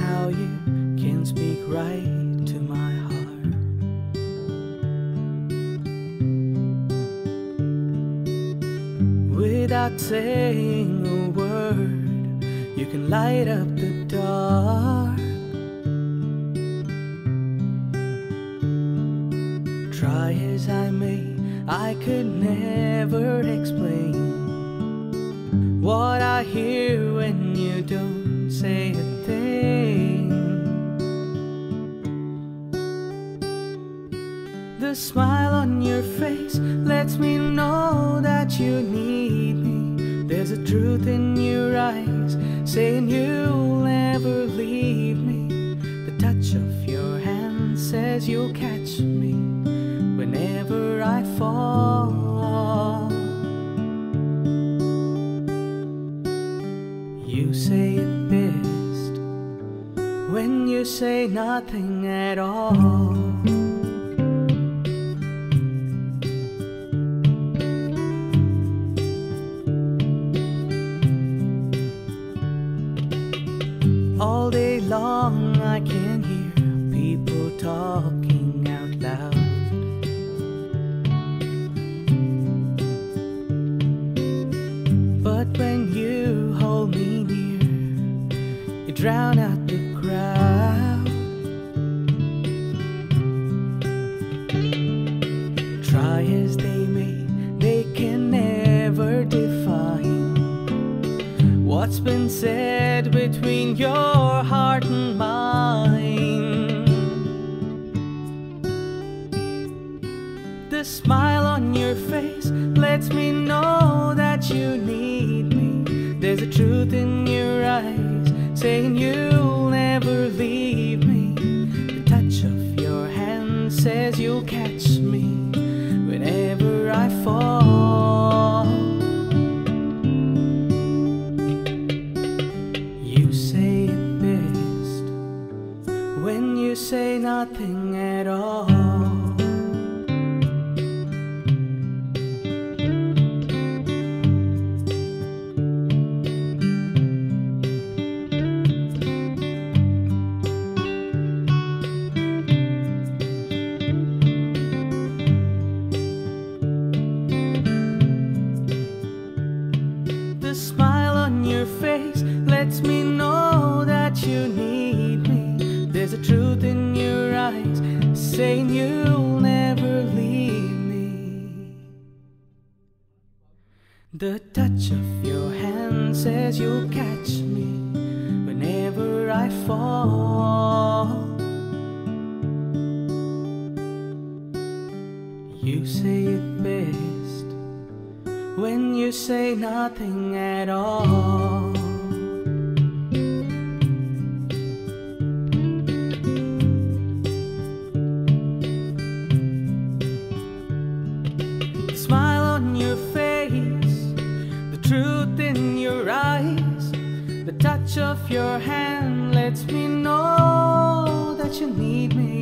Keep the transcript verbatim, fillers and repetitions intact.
how you can speak right to my heart. Without saying a word, you can light up the dark. Try as I may, I could never explain what I hear when you don't say a thing. The smile on your face lets me know that you need me. There's a truth in your eyes saying you'll never leave me. The touch of your hand says you'll catch me whenever I fall. You say it best when you say nothing at all. All day long I can hear people talking out loud. But when you hold me near, you drown out the crowd. Try as they may, they can never define what's been said between your heart and mine. The smile on your face lets me know that you need me. There's a truth in your eyes saying you'll never leave me. The touch of your hand says you'll catch me whenever I fall. You say it best when you say nothing at all. The smile on your face lets me know that you need me. There's a truth in your eyes saying you'll never leave me. The touch of your hand says you'll catch me whenever I fall. You say it best when you say nothing at all. The smile on your face, the truth in your eyes, the touch of your hand lets me know that you need me.